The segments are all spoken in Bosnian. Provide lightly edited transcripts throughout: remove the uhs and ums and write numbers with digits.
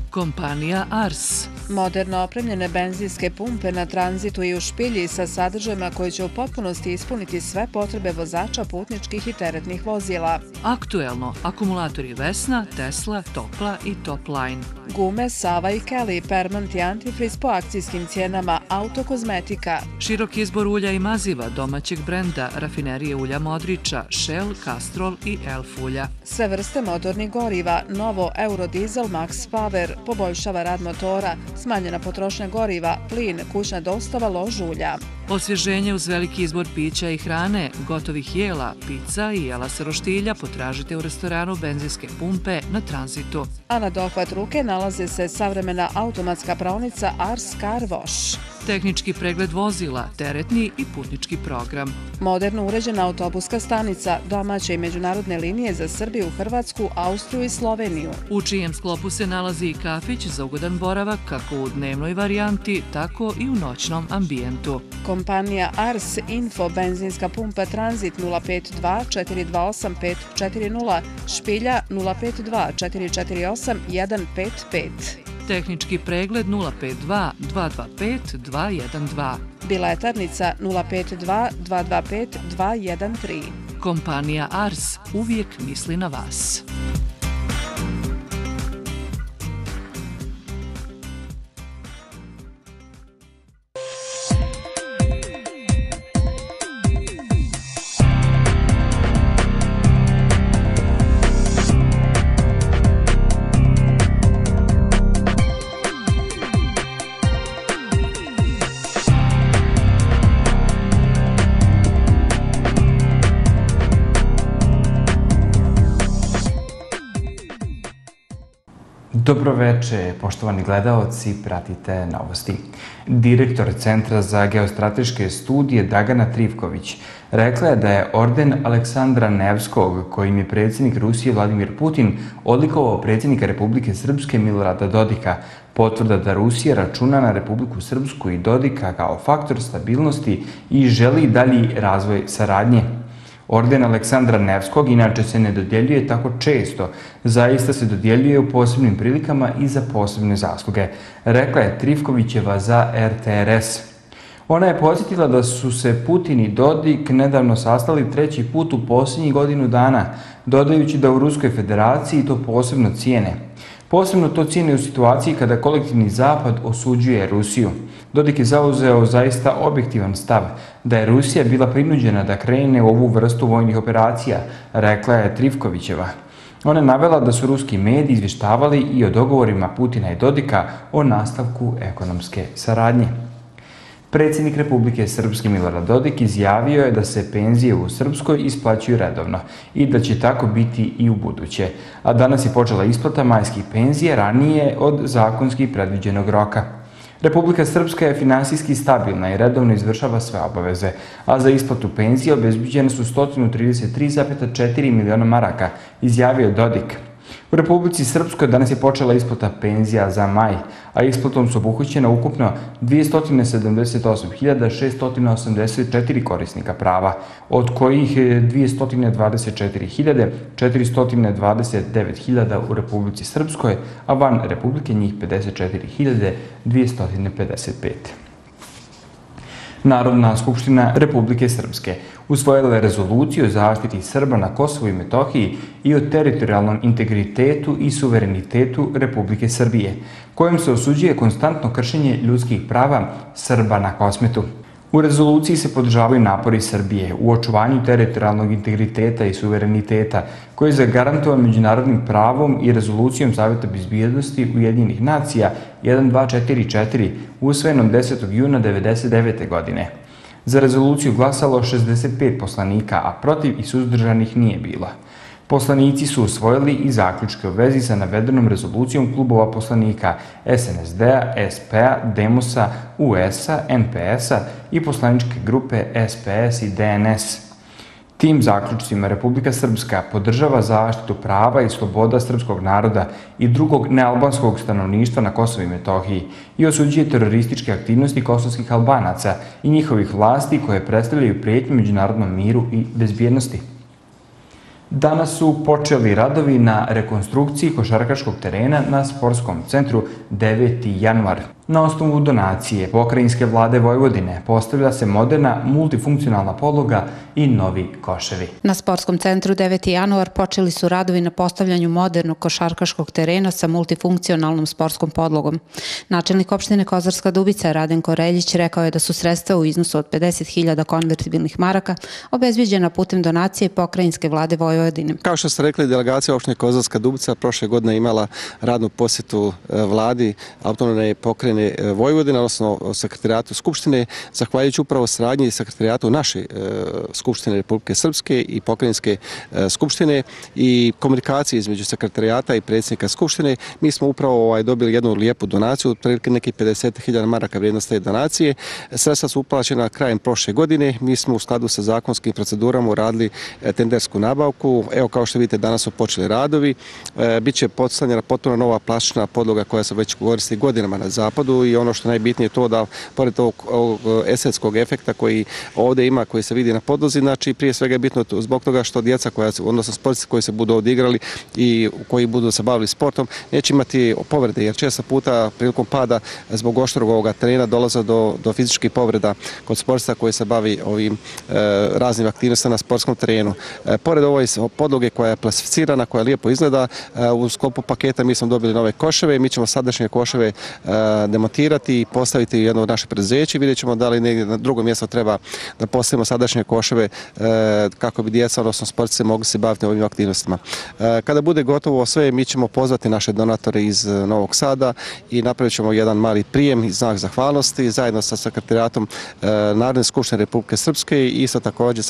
Kompanija Ars. Moderno opremljene benzinske pumpe na tranzitu i u Špilji sa sadržajima koji će u potpunosti ispuniti sve potrebe vozača putničkih i teretnih vozila. Aktuelno, akumulatori Vesna, Tesla, Topla i Topline. Gume Sava i Kelly, Permant i Antifriz po akcijskim cijenama, autokozmetika. Širok izbor ulja i maziva domaćeg brenda, rafinerije ulja Modrića, Shell, Castrol i Elf ulja. Sve vrste motornih goriva, novo Eurodiesel Max Power, poboljšava rad motora, smanjena potrošnja goriva, plin, kućna dostava, lož ulja. Osvježenje uz veliki izbor pića i hrane, gotovih jela, pizza i jela sa roštilja potražite u restoranu benzinske pumpe na tranzitu. A na dohvat ruke nalaze se savremena automatska praonica Ars Car Wash. Tehnički pregled vozila, teretni i putnički program. Moderno uređena autobuska stanica, domaće i međunarodne linije za Srbiju, Hrvatsku, Austriju i Sloveniju. U čijem sklopu se nalazi i kafić za ugodan boravak kako u dnevnoj varijanti, tako i u noćnom ambijentu. Kompanija Ars Info, benzinska pumpa Tranzit 052 428 540, Špilja 052 448 155. Tehnički pregled 052 225 212. Biletarnica 052 225 213. Kompanija Ars uvijek misli na vas. Dobroveče, poštovani gledaoci, pratite novosti. Direktor Centra za geostrateške studije Dragana Trivković rekla je da je orden Aleksandra Nevskog, kojim je predsjednik Rusije Vladimir Putin odlikovao predsjednika Republike Srpske Milorada Dodika, potvrda da Rusija računa na Republiku Srpsku i Dodika kao faktor stabilnosti i želi dalji razvoj saradnje. Orden Aleksandra Nevskog inače se ne dodjeljuje tako često, zaista se dodjeljuje u posebnim prilikama i za posebne zasluge, rekla je Trivkovićeva za RTRS. Ona je podsjetila da su se Putin i Dodik nedavno sastali treći put u posljednjih godinu dana, dodajući da u Ruskoj federaciji to posebno cijene. Posebno to cijene u situaciji kada kolektivni zapad osuđuje Rusiju. Dodik je zauzeo zaista objektivan stav da je Rusija bila prinuđena da krene u ovu vrstu vojnih operacija, rekla je Trivkovićeva. Ona je navela da su ruski mediji izvještavali i o dogovorima Putina i Dodika o nastavku ekonomske saradnje. Predsjednik Republike Srpske Milorad Dodik izjavio je da se penzije u Srpskoj isplaćuju redovno i da će tako biti i u buduće, a danas je počela isplata majskih penzija ranije od zakonski predviđenog roka. Republika Srpska je finansijski stabilna i redovno izvršava sve obaveze, a za isplatu penzija obezbeđene su 133,4 miliona maraka, izjavio je Dodik. U Republici Srpskoj danas je počela isplata penzija za maj, a isplatom su obuhvaćena ukupno 278.684 korisnika prava, od kojih 224.429 u Republici Srpskoj, a van Republike njih 54.255. Narodna skupština Republike Srpske usvojila je rezoluciju o zaštiti Srba na Kosovu i Metohiji i o teritorijalnom integritetu i suverenitetu Republike Srbije, kojom se osuđuje konstantno kršenje ljudskih prava Srba na Kosmetu. U rezoluciji se podržavaju napori Srbije u očuvanju teritorijalnog integriteta i suvereniteta, koji je zagarantovan međunarodnim pravom i rezolucijom Savjeta bezbjednosti Ujedinjenih nacija 1244, usvojenom 10. juna 1999. godine. Za rezoluciju glasalo 65 poslanika, a protiv i suzdržanih nije bilo. Poslanici su usvojili i zaključke u vezi sa navedenom rezolucijom klubova poslanika SNSD-a, SP-a, Demosa, US-a, NPS-a i poslaničke grupe SPS i DNS. Tim zaključcima Republika Srpska podržava zaštitu prava i sloboda srpskog naroda i drugog nealbanskog stanovništva na Kosovu i Metohiji i osuđuje terorističke aktivnosti kosovskih Albanaca i njihovih vlasti koje predstavljaju prijetnju međunarodnom miru i bezbjednosti. Danas su počeli radovi na rekonstrukciji košarkaškog terena na sportskom centru 9. januar. Na osnovu donacije pokrajinske vlade Vojvodine postavlja se moderna multifunkcionalna podloga i novi koševi. Na sportskom centru 9. januar počeli su radovi na postavljanju modernog košarkaškog terena sa multifunkcionalnom sportskom podlogom. Načelnik opštine Kozarska Dubica Radenko Reljić rekao je da su sredstva u iznosu od 50.000 konvertibilnih maraka obezbeđena putem donacije pokrajinske vlade Vojvodine. Kao što ste rekli, delegacija opštine Kozarska Dubica prošle godine imala radnu posjetu vladi autonomne pokrajine Vojvodine, odnosno sekretarijatu Skupštine, zahvaljujući upravo saradnji sekretarijatu naše Skupštine Republike Srpske i pokrajinske Skupštine i komunikaciji između sekretarijata i predsjednika Skupštine, mi smo upravo dobili jednu lijepu donaciju, otprilike nekih 50.000 maraka vrijednost te donacije. Sredstva su uplaćena krajem prošle godine. Mi smo u skladu sa zakonskim procedurama uradili tendersku nabavku. Evo, kao što vidite, danas su počeli radovi. Biće postavljena potpuno nova plastična podloga koja se već koristi godinama na zapadu i ono što najbitnije je to da, pored ovog estetskog efekta koji ovdje ima, koji se vidi na podlozi, znači prije svega je bitno zbog toga što djeca, odnosno sportisti koji se budu ovdje igrali i koji budu se bavili sportom, neće imati povrede, jer često puta prilikom pada zbog oštrog ovoga terena dolaze do fizičkih povreda kod sportista koji se bavi ovim raznim aktivnostima na sportskom terenu. Pored ove podloge koja je klasificirana, koja lijepo izgleda, u sklopu paketa mi smo dobili nove koševe, mi ćemo sadašnje koševe demontirati i postaviti jedno od naših preduzeća. Vidjet ćemo da li negdje na drugom mjestu treba da postavimo sadašnje koševe kako bi djeca, odnosno sportisti, mogli se baviti ovim aktivnostima. Kada bude gotovo sve, mi ćemo pozvati naše donatore iz Novog Sada i napravit ćemo jedan mali prijem i znak zahvalnosti zajedno sa sekretarijatom Narodne skupštine Republike Srpske i isto također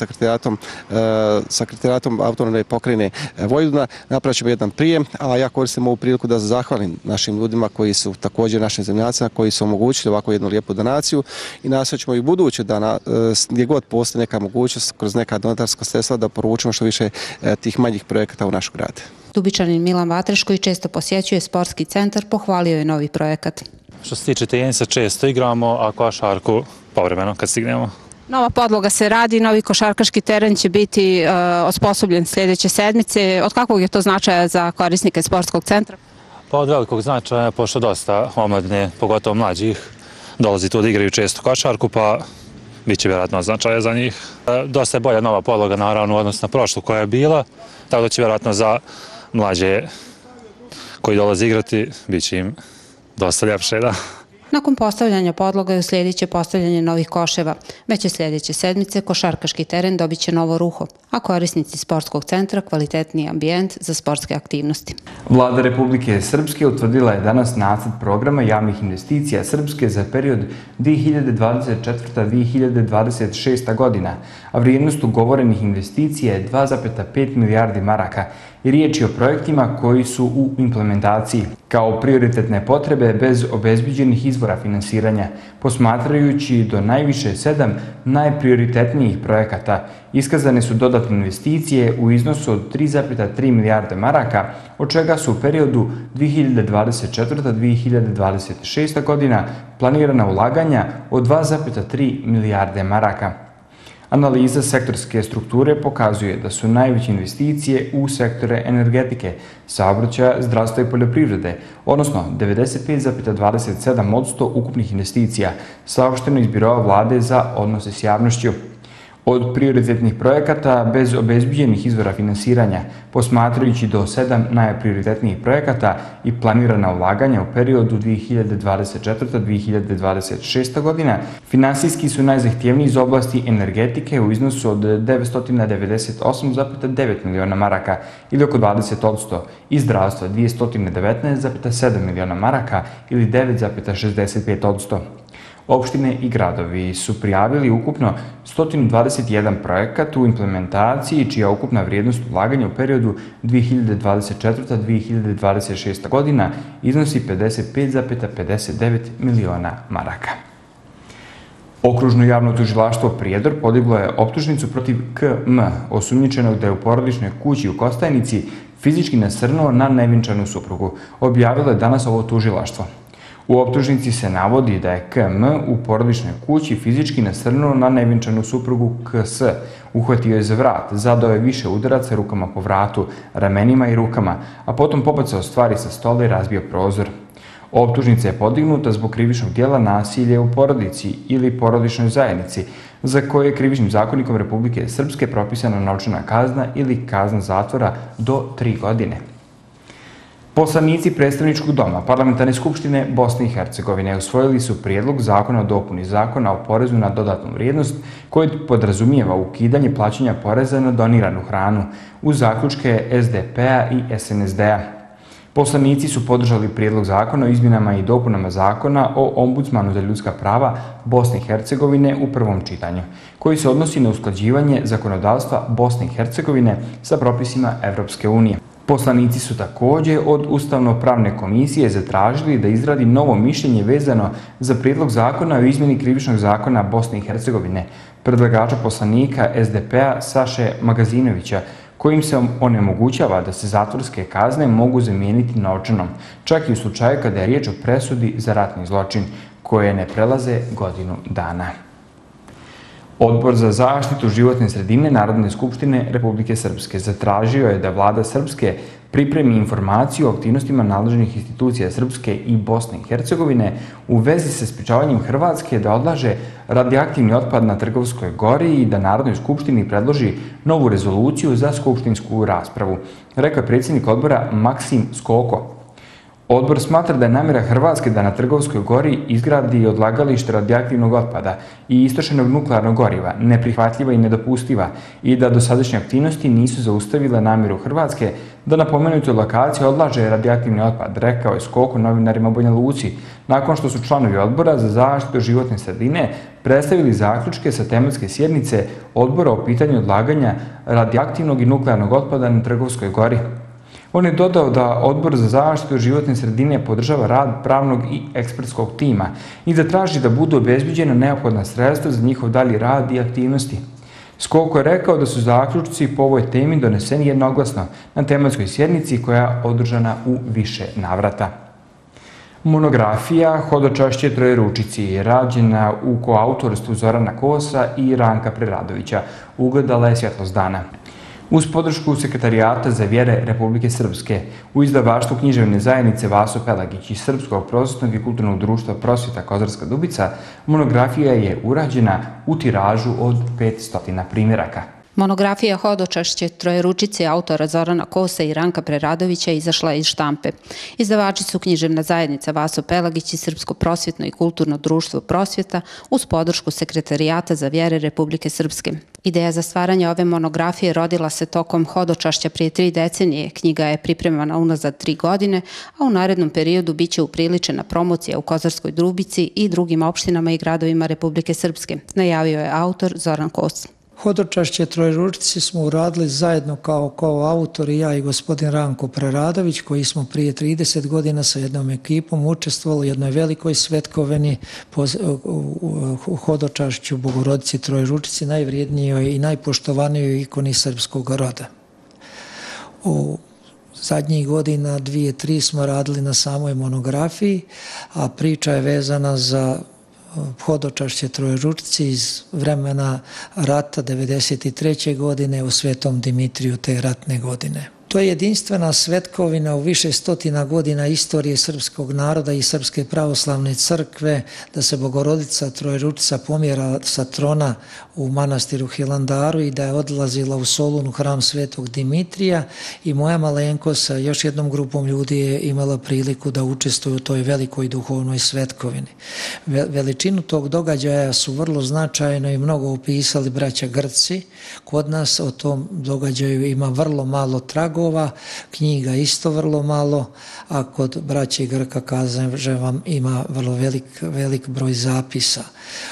sekretarijatom autonomne pokrajine Vojvodina. Napravit ćemo jedan prijem, a ja koristim ovu priliku da zahvalim našim ljudima koji su također našim zemljacima koji su omogućili ovako jednu lijepu donaciju i nastojat ćemo i buduće da gdje god postoji neka mogućnost kroz neka donatorska sredstva da poručimo što više tih manjih projekata u naš grad. Dubičanin Milan Vatreš, koji često posjećuje sportski centar, pohvalio je novi projekat. Što se tiče tenisa, često igramo, a košarku povremeno kad stignemo. Nova podloga se radi, novi košarkaški teren će biti osposobljen sljedeće sedmice. Od kakvog je to značaja za korisnike sportskog centra? Pa od velikog značaja, pošto dosta omladine, pogotovo mlađih, dolazi tu da igraju često košarku, pa bit će vjerojatno značaja za njih. Dosta je bolja nova podloga, naravno, u odnosu na prošlu koja je bila, tako da će vjerojatno za mlađe koji dolaze igrati, bit će im dosta ljepše, da. Nakon postavljanja podloga uslijedit će postavljanje novih koševa. Već je sljedeće sedmice košarkaški teren dobit će novo ruho, a korisnici sportskog centra kvalitetniji ambijent za sportske aktivnosti. Vlada Republike Srpske utvrdila je danas nacrt programa javnih investicija Srpske za period 2024-2026 godina, a vrijednost ugovorenih investicija je 2,5 milijardi maraka i riječ je o projektima koji su u implementaciji kao prioritetne potrebe bez obezbeđenih izvora finansiranja, posmatrajući do najviše 7 najprioritetnijih projekata. Iskazane su dodatne investicije u iznosu od 3,3 milijarde maraka, od čega su u periodu 2024-2026 godina planirana ulaganja od 2,3 milijarde maraka. Analiza sektorske strukture pokazuje da su najveće investicije u sektore energetike, saobraćaja, zdravstva i poljoprivrede, odnosno 95,27% ukupnih investicija, saopšteno iz Biroa vlade za odnose s javnošću. Od prioritetnih projekata bez obezbeđenih izvora finansiranja, posmatrajući do 7 najprioritetnijih projekata i planirana ulaganja u periodu 2024-2026 godina, finansijski su najzahtjevniji iz oblasti energetike u iznosu od 998,9 miliona maraka ili oko 20%, i zdravstva 219,7 miliona maraka ili 9,65%. Opštine i gradovi su prijavili ukupno 121 projekat u implementaciji, čija ukupna vrijednost ulaganja u periodu 2024-2026 godina iznosi 55,59 miliona maraka. Okružno javno tužilaštvo Prijedor podiglo je optužnicu protiv KM, osumnjičenog da je u porodičnoj kući u Kostajnici fizički nasrnuo na nevinčanu suprugu. Objavilo je danas ovo tužilaštvo. U optužnici se navodi da je KM u porodičnoj kući fizički nasrnuo na nevjenčanu suprugu KS, uhvatio je za vrat, zadao je više udaraca rukama po vratu, ramenima i rukama, a potom pobacao stvari sa stola i razbio prozor. Optužnica je podignuta zbog krivičnog djela nasilje u porodici ili porodičnoj zajednici, za koje je krivičnim zakonikom Republike Srpske propisana novčana kazna ili kazna zatvora do 3 godine. Poslanici Predstavničkog doma Parlamentarne skupštine Bosne i Hercegovine usvojili su prijedlog zakona o dopuni zakona o porezu na dodatnu vrijednost koji podrazumijeva ukidanje plaćanja poreza na doniranu hranu uz zaključke SDP-a i SNSD-a. Poslanici su podržali prijedlog zakona o izmjenama i dopunama zakona o ombudsmanu za ljudska prava Bosne i Hercegovine u prvom čitanju, koji se odnosi na usklađivanje zakonodavstva Bosne i Hercegovine sa propisima Evropske unije. Poslanici su također od Ustavno-pravne komisije zatražili da izradi novo mišljenje vezano za prijedlog zakona o izmjeni krivičnog zakona Bosne i Hercegovine, predlagača poslanika SDP-a Saše Magazinovića, kojim se onemogućava da se zatvorske kazne mogu zamijeniti novčanom, čak i u slučaju kada je riječ o presudi za ratni zločin, koje ne prelaze godinu dana. Odbor za zaštitu životne sredine Narodne skupštine Republike Srpske zatražio je da vlada Srpske pripremi informaciju o aktivnostima nadležnih institucija Srpske i Bosne i Hercegovine u vezi sa sprečavanjem Hrvatske da odlaže radioaktivni otpad na Trgovskoj gori i da Narodnoj skupštini predloži novu rezoluciju za skupštinsku raspravu, rekao je predsjednik odbora Maksim Skoko. Odbor smatra da je namjera Hrvatske da na Trgovskoj gori izgradi odlagalište radioaktivnog otpada i istrošenog nuklearnog goriva neprihvatljiva i nedopustiva i da dosadašnje aktivnosti nisu zaustavile namjeru Hrvatske da na pomenutoj lokaciji odlaže radioaktivni otpad, rekao je Skoko novinarima u Banja Luci, nakon što su članovi odbora za zaštitu životne sredine predstavili zaključke sa tematske sjednice odbora o pitanju odlaganja radioaktivnog i nuklearnog otpada na Trgovskoj gori. On je dodao da Odbor za zaštitu životne sredine podržava rad pravnog i ekspertskog tima i da traži da budu obezbeđena neophodna sredstva za njihov dalji rad i aktivnosti. Skoko je rekao da su zaključci po ovoj temi doneseni jednoglasno na tematskoj sjednici koja je održana u više navrata. Monografija Hodočašće Trojeručici je rađena u koautorstvu Zorana Kosa i Ranka Preradovića. Ugledala je svjetlost dana. Uz podršku Sekretarijata za vjere Republike Srpske, u izdavaštvu književne zajednice Vaso Pelagić i Srpskog prosvetnog i kulturnog društva Prosvjeta Kozarska Dubica, monografija je urađena u tiražu od 500 primjeraka. Monografija Hodočašće Trojeručice autora Zorana Kosa i Ranka Preradovića izašla je iz štampe. Izdavači su književna zajednica Vaso Pelagić i Srpsko prosvjetno i kulturno društvo Prosvjeta uz podršku Sekretarijata za vjere Republike Srpske. Ideja za stvaranje ove monografije rodila se tokom Hodočašća prije 3 decenije. Knjiga je pripremana unazad 3 godine, a u narednom periodu biće upriličena promocija u Kozarskoj Dubici i drugim opštinama i gradovima Republike Srpske, najavio je autor Zoran Kos. Hodočašće Trojeručici smo uradili zajedno kao autor i ja i gospodin Ranko Preradović, koji smo prije 30 godina sa jednom ekipom učestvovali u jednoj velikoj svetkovini u Hodočašću Bogorodici Trojeručici, najvrijednijoj i najpoštovanijoj ikoni srpskog roda. U zadnjih godina 2-3 smo radili na samoj monografiji, a priča je vezana za Hodočašće Trojeručici iz vremena rata 1993. godine u Svetom Dimitriju te ratne godine. To je jedinstvena svetkovina u više stotina godina istorije srpskog naroda i Srpske pravoslavne crkve, da se Bogorodica Trojeručica pomjera sa trona u manastiru Hilandaru i da je odlazila u Solun u hram Svetog Dimitrija, i moja malenkost sa još jednom grupom ljudi je imala priliku da učestvuju u toj velikoj duhovnoj svetkovini. Veličinu tog događaja su vrlo značajno i mnogo opisali braća Grci. Kod nas o tom događaju ima vrlo malo tragova, knjiga isto vrlo malo, a kod braće Grka, kažem vam, ima vrlo velik broj zapisa.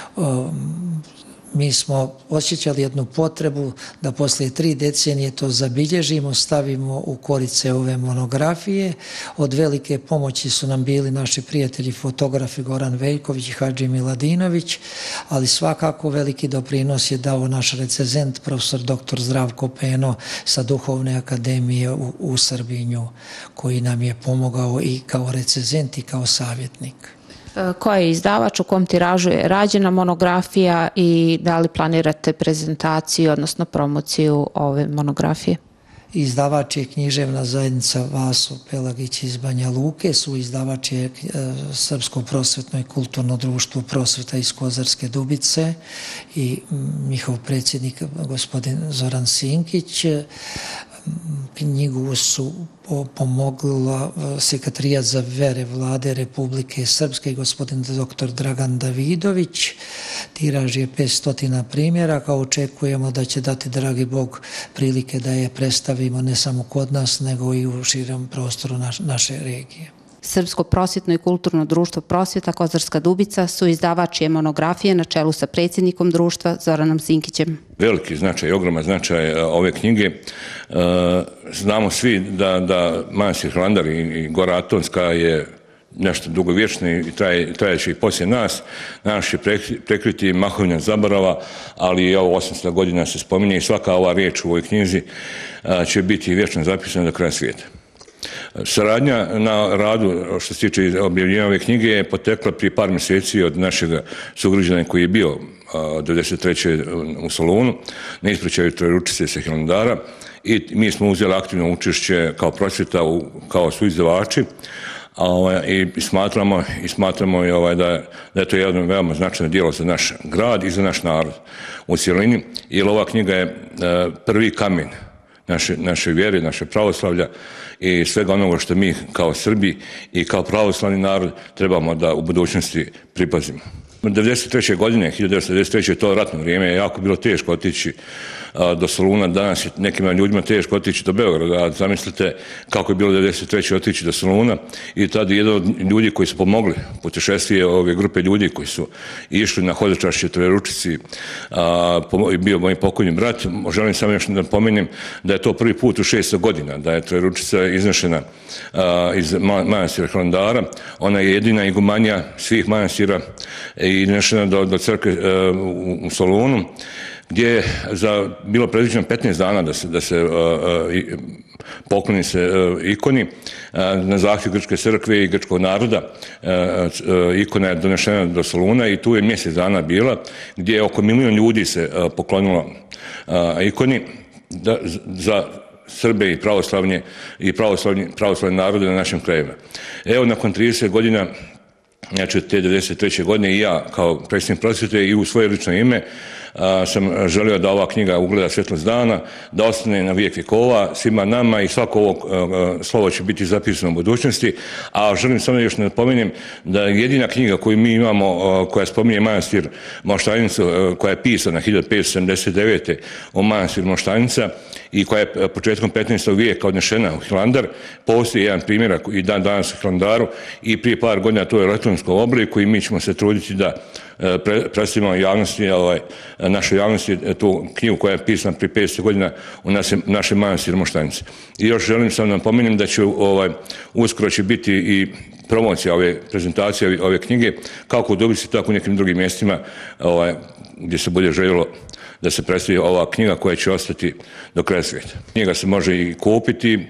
Mi smo osjećali jednu potrebu da poslije 3 decenije to zabilježimo, stavimo u korice ove monografije. Od velike pomoći su nam bili naši prijatelji fotografi Goran Veljković i Hadži Miladinović, ali svakako veliki doprinos je dao naš recenzent, profesor dr. Zdravko Peno sa Duhovne akademije u Srbinju, koji nam je pomogao i kao recenzent i kao savjetnik. Ko je izdavač, u kom tiražu je rađena monografija i da li planirate prezentaciju, odnosno promociju ove monografije? Izdavač je književna zajednica Vaso Pelagić iz Banja Luke, izdavač je Srpsko prosvetno i kulturno društvo Prosveta iz Kozarske Dubice i njihov predsjednik gospodin Zoran Sinkić. Knjigu su pomogla Sekretarijat za vere Vlade Republike Srpske i gospodin dr. Dragan Davidović. Tiraž je 500 primjeraka. Očekujemo da će dati, dragi Bog, prilike da je predstavimo ne samo kod nas, nego i u širem prostoru naše regije. Srpsko prosvjetno i kulturno društvo Prosveta Kozarska Dubica su izdavači monografije na čelu sa predsjednikom društva Zoranom Sinkićem. Veliki značaj, ogroman značaj ove knjige. Znamo svi da manastir Hilandar i Gora Atonska je nešto dugovječno i trajeće i poslije nas. Naš je prekriti mahovina zaborava, ali i ovo 800 godina se spominje i svaka ova riječ u ovoj knjizi će biti vječno zapisana do kraja svijeta. Saradnja na radu što se tiče objavljivanja ove knjige je potekla prije par mjeseci od našeg sugrađana koji je bio 1993. u Solunu na ispraćaju Trojeručice sa Hilandara i mi smo uzeli aktivno učešće kao Prosvjeta, kao suizdavači i smatramo da je to jedno veoma značajno djelo za naš grad i za naš narod u cjelini, jer ova knjiga je prvi kamen naše vjere, naše pravoslavlja i svega onoga što mi kao Srbi i kao pravoslavni narod trebamo da u budućnosti pripazimo. 1993. to ratno vrijeme je jako bilo teško otići do Soluna, danas je nekima ljudima teško otići do Beograda, a zamislite kako je bilo 1993. otići do Soluna i tada jedan od ljudi koji su pomogli putešestvije ove grupe ljudi koji su išli na hodočašće Trojeručici, bio moj pokojni brat. Želim samo još da pomenem da je to prvi put u 600 godina da je Trojeručica iznešena iz manastira Hilandara. Ona je jedina igumanija svih manastira i iznešena do crkve u Solunu, gdje je bilo predviđeno 15 dana da se pokloni se ikoni. Na zahtjev Grčke crkve i grčkog naroda ikona je donešena do Soluna i tu je mjesec dana bila, gdje je oko 1 milijun ljudi se poklonilo ikoni za Srbe i pravoslavne narode na našim krajevima. Evo, nakon 30 godina, znači od te 1993. godine i ja kao predsjednik Prosvjete i u svoje lično ime sam želio da ova knjiga ugleda svjetlost dana, da ostane na vijek vjekova svima nama i svako ovo slovo će biti zapisano u budućnosti, a želim samo još napomenem da jedina knjiga koju mi imamo koja spominje manastir Moštajnicu, koja je pisana 1579. o manastiru Moštajnica i koja je početkom 15. vijeka odnešena u Hilandar, postoji jedan primjerak i dan danas u Hilandaru i prije par godina to je u elektronskom obliku i mi ćemo se truditi da predstavimo javnosti, našoj javnosti tu knjigu koja je pisana prije 500 godina u našem manastiru Moštajnice. I još želim samo da napomenem da će uskoro će biti i promocija ove prezentacije ove knjige, kako u Dubici, tako u nekim drugim mjestima gdje se bude željelo da se predstavi ova knjiga koja će ostati do kraja svijeta. Knjiga se može i kupiti,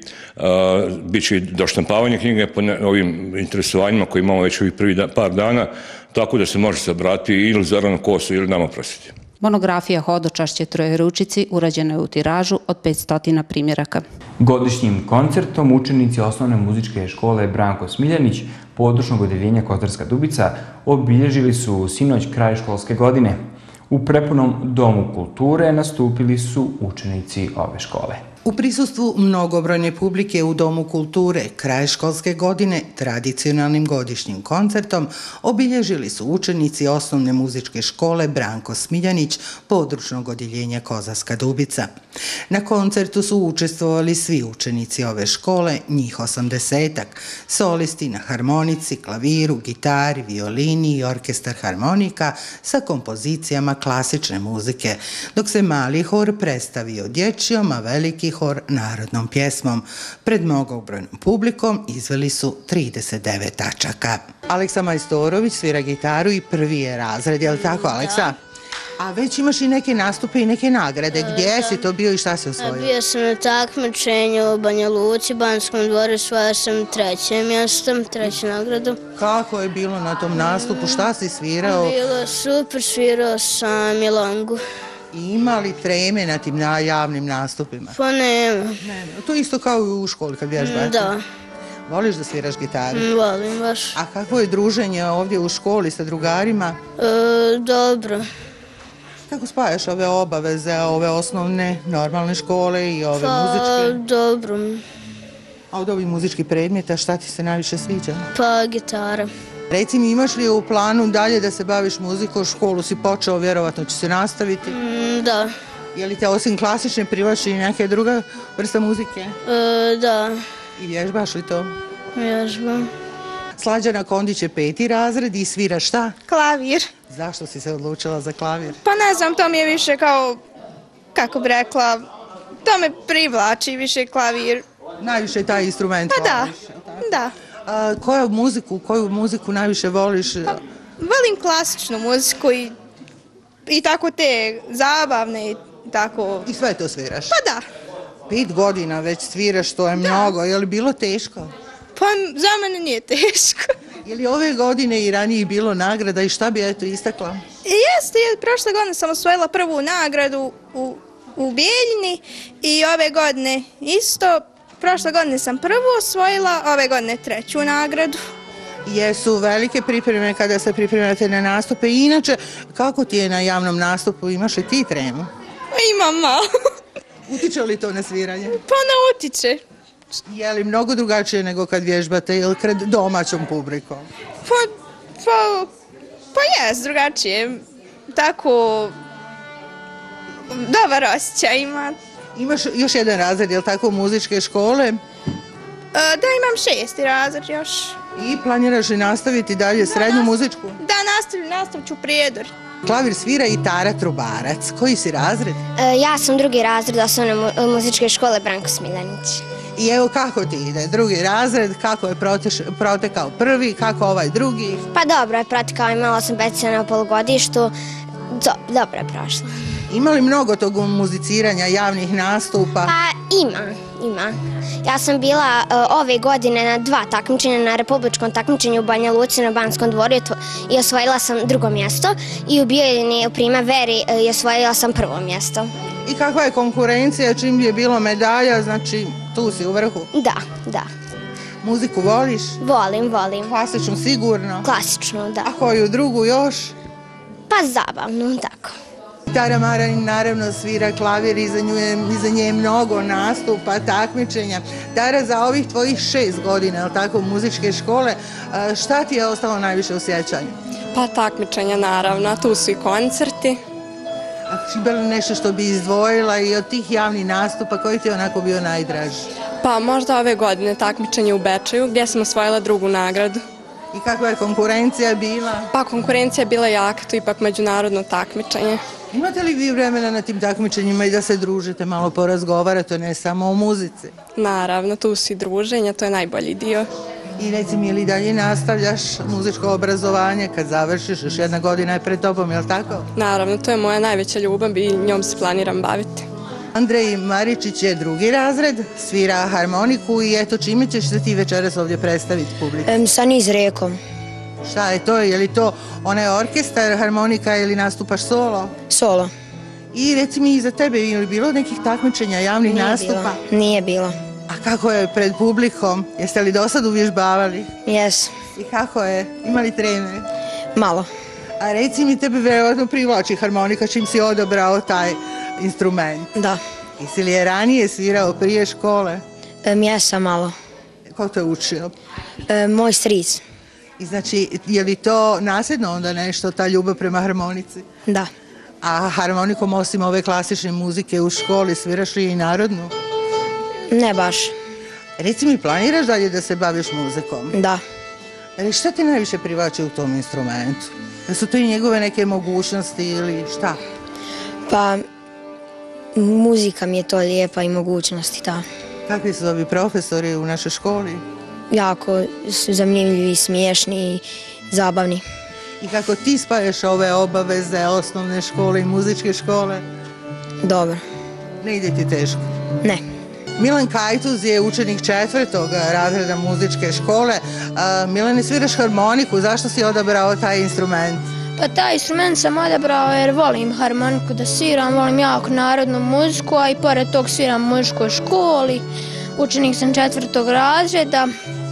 bit će i doštampavanje knjige po ovim interesovanjima koje imamo već ovih prvi par dana, tako da se može se obratiti ili Zoranu Kosu ili nama Prosvjeti. Monografija Hodočašće Trojeručici urađena je u tiražu od 500 primjeraka. Godišnjim koncertom učenici osnovne muzičke škole Branko Smiljanić područnog odeljenja Kozarska Dubica obilježili su sinoć kraj školske godine. U prepunom Domu kulture nastupili su učenici ove škole. U prisustvu mnogobrojne publike u Domu kulture kraj školske godine tradicionalnim godišnjim koncertom obilježili su učenici osnovne muzičke škole Branko Smiljanić područnog odjeljenja Kozarska Dubica. Na koncertu su učestvovali svi učenici ove škole, njih 80-ak, solisti na harmonici, klaviru, gitari, violini i orkestar harmonika sa kompozicijama klasične muzike, dok se mali hor predstavio dječjom, a veliki hor narodnom pjesmom. Pred mnogobrojnom publikom izveli su 39 tačaka. Aleksa Majstorović svira gitaru i prvi je razred, je li tako, Aleksa? A već imaš i neke nastupe i neke nagrade. Gdje si to bio i šta si osvojio? Bio sam na takmičenju u Banja Luci, Banskom Dvoru, osvojio sam 3. mjesto, 3. nagradu. Kako je bilo na tom nastupu? Šta si svirao? Bilo super, svirao sam milongu. Ima li treme na tim javnim nastupima? Pa nema. To isto kao i u školi kad vježbaš? Da. Voliš da sviraš gitaru? Volim baš. A kako je druženje ovdje u školi sa drugarima? Dobro. Kako spajaš ove obaveze, ove osnovne, normalne škole i ove muzičke? Dobro. A od ovih muzičkih predmeta šta ti se najviše sviđa? Pa gitara. Reci mi, imaš li u planu dalje da se baviš muzikom, školu si počeo, vjerovatno će se nastaviti? Da. Je li te osim klasične privlači neke druga vrsta muzike? Da. I vježbaš li to? Vježbam. Slađana Kondić je 5. razred i svira šta? Klavir. Zašto si se odlučila za klavir? Pa ne znam, to mi je više kao, kako bi rekla, to me privlači više klavir. Najviše taj instrument voliš? Da. Koju muziku najviše voliš? Pa, volim klasičnu muziku i tako te zabavne i tako. I sve to sviraš? Pa da. 5 godina već sviraš, to je mnogo. Je li bilo teško? Pa za mene nije teško. Je li ove godine i ranije bilo nagrada i šta bi eto istakla? Jeste, prošle godine sam osvojila prvu nagradu u Bijeljini i ove godine isto. Prošle godine sam prvu osvojila, ove godine 3. nagradu. Jesu velike pripreme kada se pripremate na nastupe. Inače, kako ti je na javnom nastupu? Imaš li ti tremu? Imam malo. Utiče li to na sviranje? Pa ne utiče. Je li mnogo drugačije nego kad vježbate ili pred domaćom publikom? Pa jest drugačije. Tako dobar osjećaj ima. Imaš još jedan razred, je li tako, muzičke škole? Da, imam 6. razred još. I planiraš li nastaviti dalje srednju muzičku? Da, nastavit ću Prijedor. Klavir svira i Tara Trubarac. Koji si razred? Ja sam 2. razred osnovne muzičke škole Branko Smiljanić. I evo kako ti ide 2. razred, kako je protekao 1., kako ovaj 2. Pa dobro je protekao, imala sam petice na polugodištu, dobro je prošlo. Ima li mnogo tog muziciranja, javnih nastupa? Pa ima. Ja sam bila ove godine na 2 takmičenja, na republičkom takmičenju u Banja Luci na Banskom Dvoru i osvojila sam 2. mjesto i u Bijeljini u Primaveri i osvojila sam 1. mjesto. I kakva je konkurencija, čim je bilo medalja, znači tu si u vrhu? Da. Muziku voliš? Volim. Klasičnu sigurno? Klasičnu, da. A koju drugu još? Pa zabavno, tako. Tara Maranin naravno svira klavir, iza nje je mnogo nastupa, takmičenja. Tara, za ovih tvojih 6 godina, ali tako, muzičke škole, šta ti je ostalo najviše u sjećanju? Pa takmičenja naravno, tu su i koncerti. A ima li nešto što bi izdvojila i od tih javnih nastupa, koji ti je onako bio najdraži? Pa možda ove godine takmičenje u Bečeju gdje sam osvojila 2. nagradu. I kakva je konkurencija bila? Pa konkurencija je bila jaka, to je ipak međunarodno takmičenje. Imate li vi vremena na tim takmičenjima i da se družite, malo porazgovarate, ne samo o muzici? Naravno, tu su i druženja, to je najbolji dio. I reci mi, ili dalje nastavljaš muzičko obrazovanje kad završiš, još 1 godina je pred tobom, je li tako? Naravno, to je moja najveća ljubav i njom se planiram baviti. Andrej Maričić je 2. razred, svira harmoniku i eto, čime ćeš se ti večeras ovdje predstaviti publici? Sa niz rekom. Šta je to? Je li to onaj orkestar, harmonika ili nastupaš solo? Solo. I reci mi, iza tebe je li bilo nekih takmičenja, javnih nastupa? Nije bilo. A kako je pred publikom? Jeste li do sad uvježbavali? Jes. I kako je? Ima li treme? Malo. A reci mi, tebe vjerovatno privlači harmonika čim si odabrao taj instrument. Da. Jesi li je ranije svirao prije škole? Jesam malo. Ko te učio? Moj stric. I znači, je li to nasljedno onda nešto, ta ljubav prema harmonici? Da. A harmonikom osim ove klasične muzike u školi sviraš li i narodnu? Ne baš. Reci mi, planiraš dalje da se baviš muzikom? Da. Ali šta te najviše privlači u tom instrumentu? Da su to i njegove neke mogućnosti ili šta? Pa, muzika mi je to lijepa i mogućnosti, da. Kakvi su ovi profesori u našoj školi? Jako su zanimljivi, smiješni i zabavni. I kako ti spajaš ove obaveze osnovne škole i muzičke škole? Dobro. Ne ide ti teško? Ne. Milan Kajtuz je učenik 4. razreda muzičke škole. Milane, sviraš harmoniku, zašto si odabrao taj instrument? Pa taj instrument sam odabrao jer volim harmoniku da sviram, volim jako narodnu muziku, a i pored tog sviram u muzičkoj školi. Učenik sam 4. razreda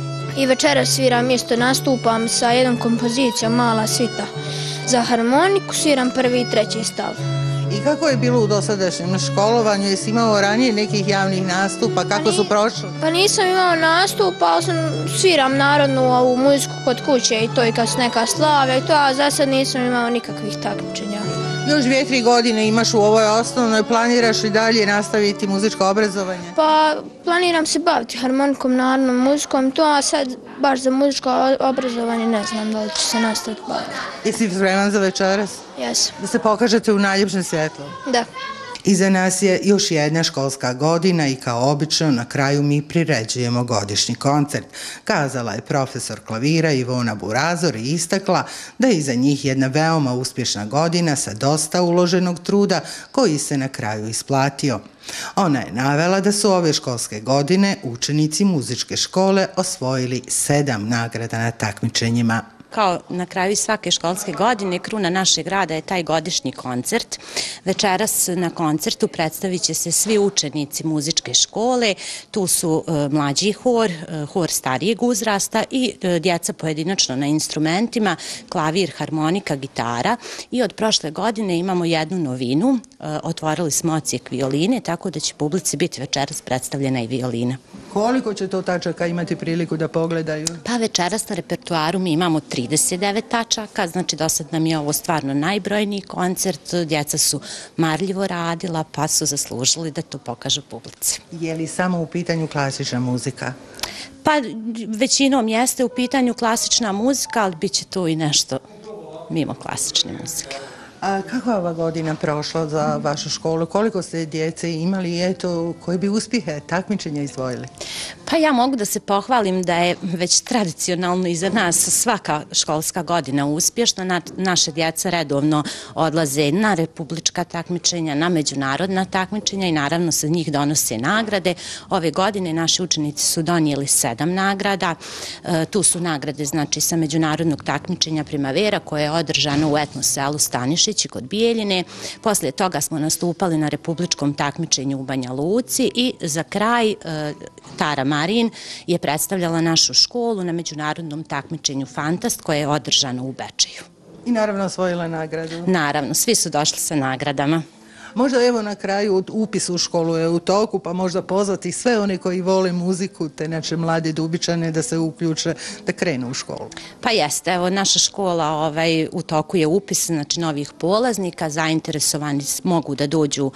i večeras sviram isto, nastupam sa jednom kompozicijom Mala svita za harmoniku, sviram 1. i 3. stav. I kako je bilo u dosadašnjem školovanju? Jesi imao ranije nekih javnih nastupa? Kako su prošli? Pa nisam imao nastupa, ali sviram narodnu ovu muziku kod kuće i to i kad su neka slavlja i to, a za sad nisam imao nikakvih takmičenja. Još 2-3 godine imaš u ovoj osnovnoj, planiraš i dalje nastaviti muzičko obrazovanje? Pa planiram se baviti harmonikom, narodnom muzikom, to, a sad baš za muzičko obrazovanje ne znam da li ću se nastaviti baviti. Jesi spreman za večeras? Jesam. Da se pokažete u najljepšem svjetlu? Da. Iza nas je još jedna školska godina i kao obično na kraju mi priređujemo godišnji koncert. Kazala je profesor klavira Ivona Burazor i istakla da je iza njih jedna veoma uspješna godina sa dosta uloženog truda koji se na kraju isplatio. Ona je navela da su ove školske godine učenici muzičke škole osvojili 7 nagrada na takmičenjima. Kao na kraju svake školske godine, kruna našeg rada je taj godišnji koncert. Večeras na koncertu predstavit će se svi učenici muzičke škole, tu su mlađi hor, hor starijeg uzrasta i djeca pojedinačno na instrumentima, klavir, harmonika, gitara. I od prošle godine imamo jednu novinu, otvorili smo odsjek violine, tako da će publici biti večeras predstavljena i violina. Koliko će to tačaka imati priliku da pogledaju? Pa večeras na repertuaru mi imamo 39 tačaka, znači do sad nam je ovo stvarno najbrojniji koncert, djeca su marljivo radila pa su zaslužili da to pokažu publici. Je li samo u pitanju klasična muzika? Pa većinom jeste u pitanju klasična muzika, ali bit će tu i nešto mimo klasične muzike. A kako je ova godina prošla za vašu školu? Koliko ste djece imali i eto, koje bi uspjehe takmičenja izdvojili? Pa ja mogu da se pohvalim da je već tradicionalno iza nas svaka školska godina uspješna. Naše djeca redovno odlaze na republička takmičenja, na međunarodna takmičenja i naravno sa njih donose nagrade. Ove godine naši učenici su donijeli 7 nagrada. Tu su nagrade znači sa međunarodnog takmičenja Primavera koje je održano u etno selu Stanišić kod Bijeljine. Poslije toga smo nastupali na republičkom takmičenju u Banja Luci i za kraj Tara Marin je predstavljala našu školu na međunarodnom takmičenju Fantast koje je održano u Bečeju. I naravno osvojila nagradu? Naravno, svi su došli sa nagradama. Možda evo na kraju upis u školu je u toku, pa možda pozvati sve one koji vole muziku, te naše mlade Dubičane da se uključe, da krenu u školu. Pa jeste, evo naša škola u toku je upis znači novih polaznika, zainteresovani mogu da dođu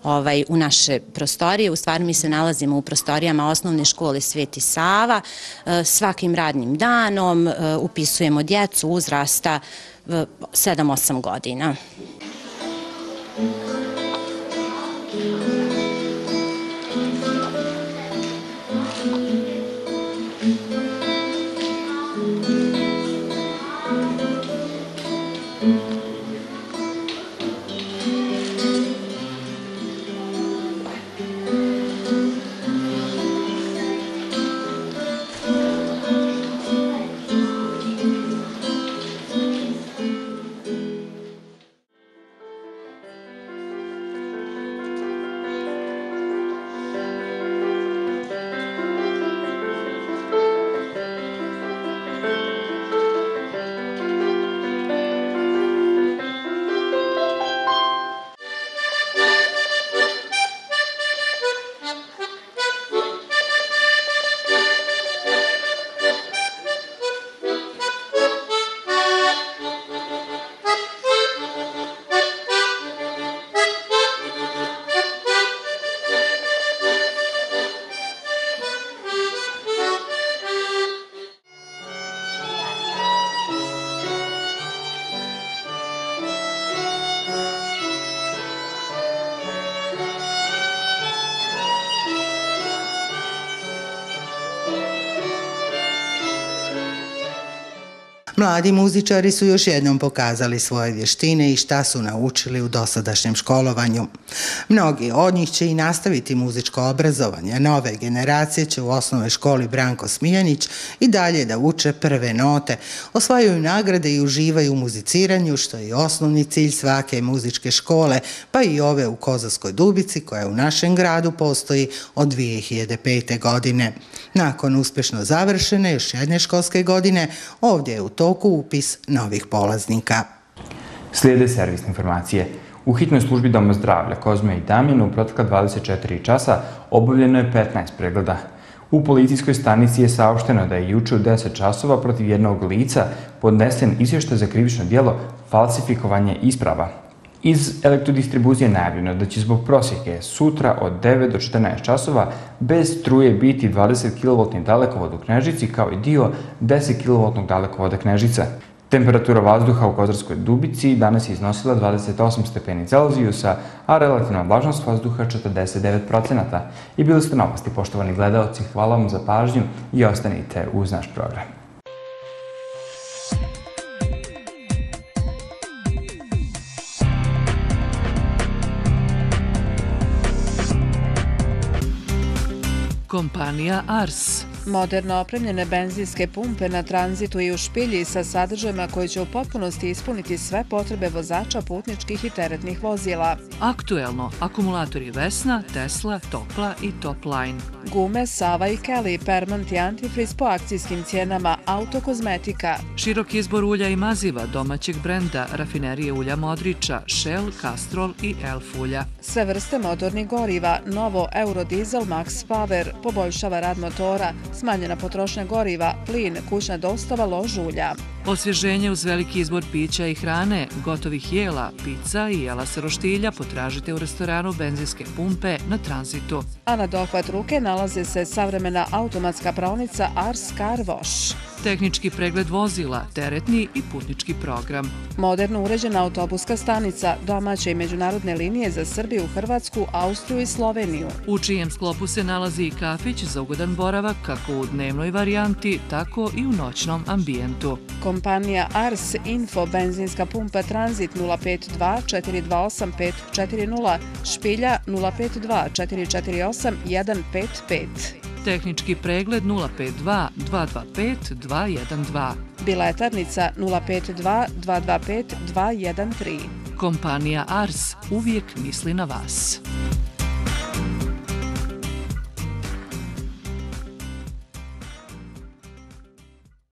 u naše prostorije, u stvari mi se nalazimo u prostorijama osnovne škole Sveti Sava, svakim radnim danom upisujemo djecu uzrasta 7-8 godina. Mladi muzičari su još jednom pokazali svoje vještine i šta su naučili u dosadašnjem školovanju. Mnogi od njih će i nastaviti muzičko obrazovanje. Nove generacije će u osnovnoj školi Branko Smiljanić i dalje da uče prve note, osvajaju nagrade i uživaju u muziciranju, što je i osnovni cilj svake muzičke škole, pa i ove u Kozarskoj Dubici, koja u našem gradu postoji od 2005. godine. Nakon uspješno završene još jedne školske godine, ovdje je u toku upis novih polaznika. Slijede servisne informacije. U hitnoj službi Doma zdravlja Kozme i Damjana u protekla 24 časa obavljeno je 15 pregleda. U policijskoj stanici je saopšteno da je juče u 10 časova protiv jednog lica podnesen izvještaj za krivično djelo falsifikovanje isprava. Iz elektrodistribucije je najavljeno da će zbog prosjeke sutra od 9 do 14 časova bez struje biti 20 kV dalekovod u Knežici kao i dio 10 kV dalekovoda Knežica. Temperatura vazduha u Kozarskoj Dubici danas je iznosila 28 stepeni Celzijusa, a relativna vlažnost vazduha 49%. I bili ste novosti, poštovani gledaoci, hvala vam za pažnju i ostanite uz naš program. Kompanija Ars. Moderno opremljene benzinske pumpe na tranzitu i u Špilji sa sadržajima koji će u potpunosti ispuniti sve potrebe vozača putničkih i teretnih vozila. Aktuelno, akumulatori Vesna, Tesla, Topla i Topline. Gume Sava i Kelly, Permant i Antifriz po akcijskim cijenama, Autokozmetika. Širok izbor ulja i maziva domaćeg brenda, rafinerije ulja Modrića, Shell, Castrol i Elf ulja. Sve vrste motornih goriva, novo Eurodiesel Max Power, poboljšava rad motora, smanjena potrošnja goriva, plin, kućna dostava, lož ulja. Osvježenje uz veliki izbor pića i hrane, gotovih jela, pizza i jela sa roštilja potražite u restoranu benzinske pumpe na tranzitu. A na dohvat ruke nalaze se savremena automatska praonica Ars Car Wash. Tehnički pregled vozila, teretni i putnički program. Moderno uređena autobuska stanica, domaće i međunarodne linije za Srbiju, Hrvatsku, Austriju i Sloveniju. U čijem sklopu se nalazi i kafić za ugodan boravak kako u dnevnoj varijanti, tako i u noćnom ambijentu. Kompanija Ars Info, benzinska pumpa Tranzit 052 428 540, Špilja 052 448 155. Tehnički pregled 052 225 212. Biletarnica 052 225 213. Kompanija Ars uvijek misli na vas.